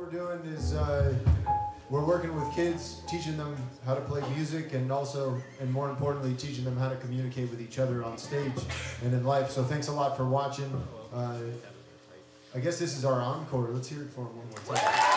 we're doing is we're working with kids, teaching them how to play music, and also, and more importantly, teaching them how to communicate with each other on stage and in life. So thanks a lot for watching. I guess this is our encore. Let's hear it for them one more time.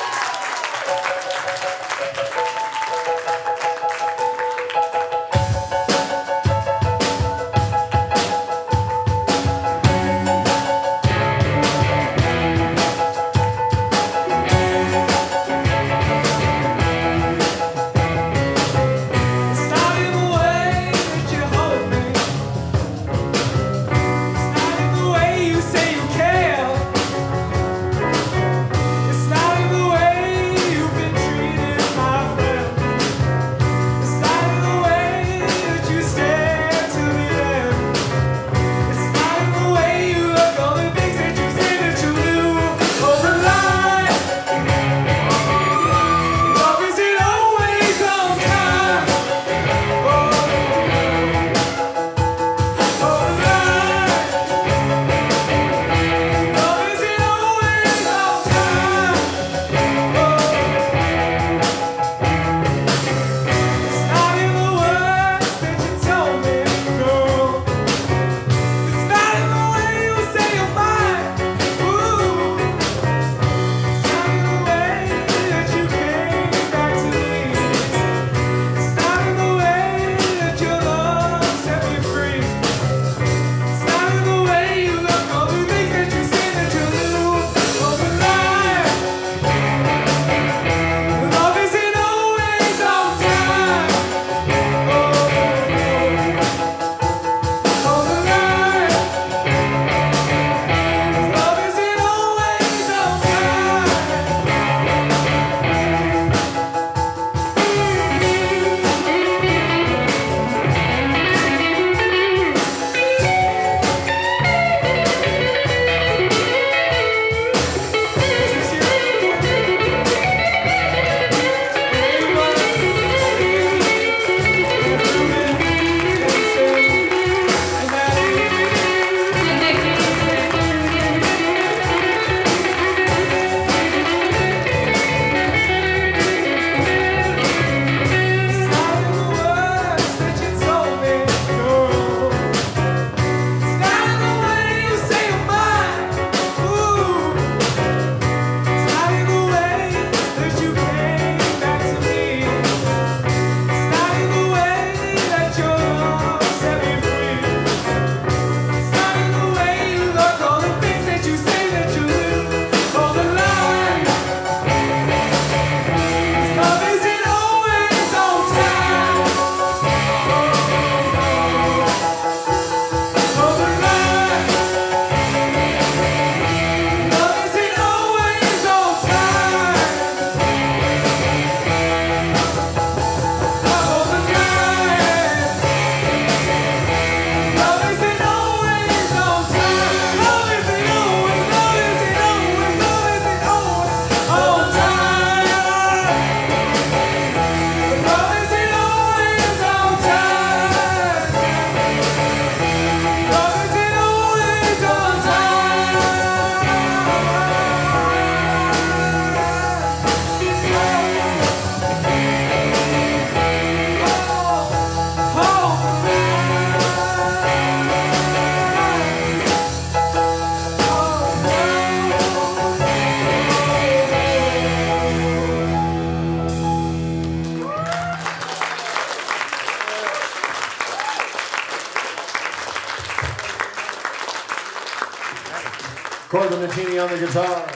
Martini on the guitar,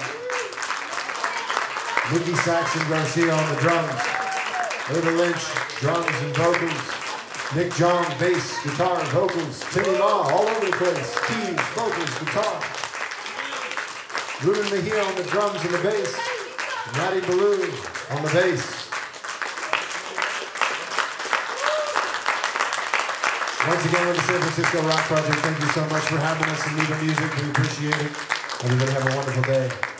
Nicky Saxon Garcia on the drums, Ava Lynch, drums and vocals, Nick John, bass, guitar, vocals, Timmy Law, all over the place, keys, vocals, guitar, Ruben Mejia on the drums and the bass, Matty Ballou on the bass. Once again, with the San Francisco Rock Project, thank you so much for having us and leaving music. We appreciate it. Everybody have a wonderful day.